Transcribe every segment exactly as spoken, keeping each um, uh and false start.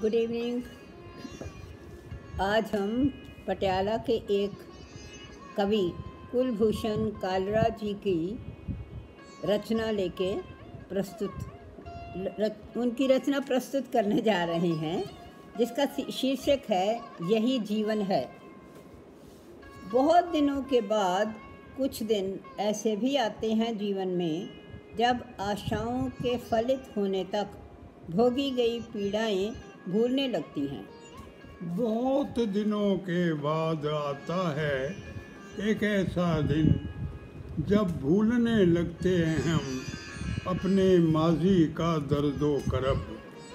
Good evening. आज हम पटियाला के एक कवि कुलभूषण कालरा जी की रचना लेके प्रस्तुत रच, उनकी रचना प्रस्तुत करने जा रहे हैं, जिसका शीर्षक है यही जीवन है। बहुत दिनों के बाद कुछ दिन ऐसे भी आते हैं जीवन में जब आशाओं के फलित होने तक भोगी गई पीड़ाएं भूलने लगती हैं। बहुत दिनों के बाद आता है एक ऐसा दिन जब भूलने लगते हैं हम अपने माजी का दर्दो करब।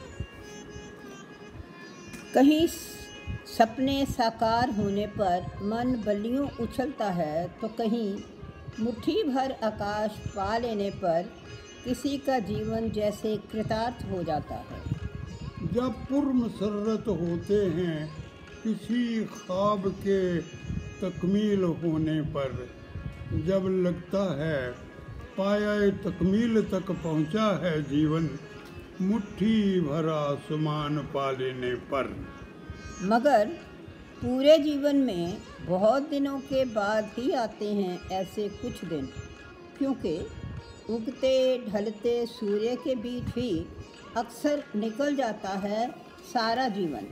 कहीं सपने साकार होने पर मन बलियों उछलता है, तो कहीं मुट्ठी भर आकाश पा लेने पर किसी का जीवन जैसे कृतार्थ हो जाता है। जब पुरमसरत होते हैं किसी ख्वाब के तकमील होने पर, जब लगता है पाया तकमील तक पहुंचा है जीवन, मुट्ठी भर आसमान पा लेने पर। मगर पूरे जीवन में बहुत दिनों के बाद ही आते हैं ऐसे कुछ दिन, क्योंकि उगते ढलते सूर्य के बीच ही अक्सर निकल जाता है सारा जीवन।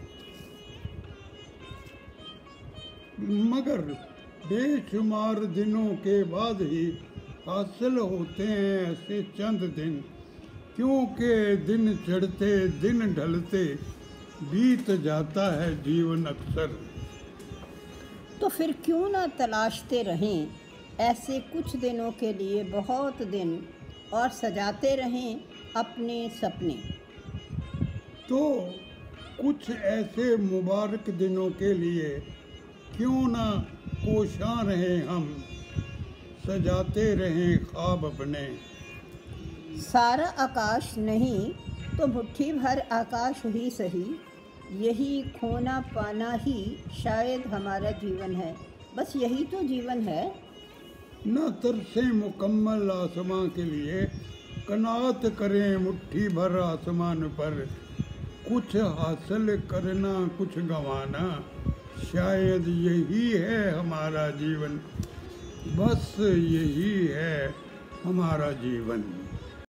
मगर बेशुमार दिनों के बाद ही हासिल होते हैं ऐसे चंद दिन, क्योंकि दिन चढ़ते दिन ढलते बीत जाता है जीवन अक्सर। तो फिर क्यों ना तलाशते रहें ऐसे कुछ दिनों के लिए बहुत दिन, और सजाते रहें अपने सपने। तो कुछ ऐसे मुबारक दिनों के लिए क्यों ना कोशां रहें हम, सजाते रहें ख्वाब अपने। सारा आकाश नहीं तो मुट्ठी भर आकाश ही सही, यही खोना पाना ही शायद हमारा जीवन है। बस यही तो जीवन है। न तरसे मुकम्मल आसमां के लिए, कनात करें मुट्ठी भर आसमान पर। कुछ हासिल करना कुछ गंवाना, शायद यही है हमारा जीवन। बस यही है हमारा जीवन।